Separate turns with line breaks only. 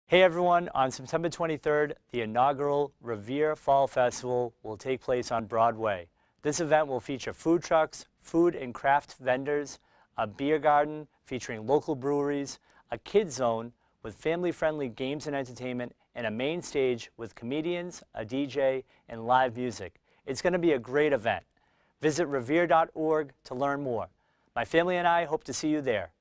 Hey everyone, on September 23rd, the inaugural Revere Fall Festival will take place on Broadway. This event will feature food trucks, food and craft vendors, a beer garden featuring local breweries, a kids zone with family-friendly games and entertainment, and a main stage with comedians, a DJ, and live music. It's going to be a great event. Visit revere.org to learn more. My family and I hope to see you there.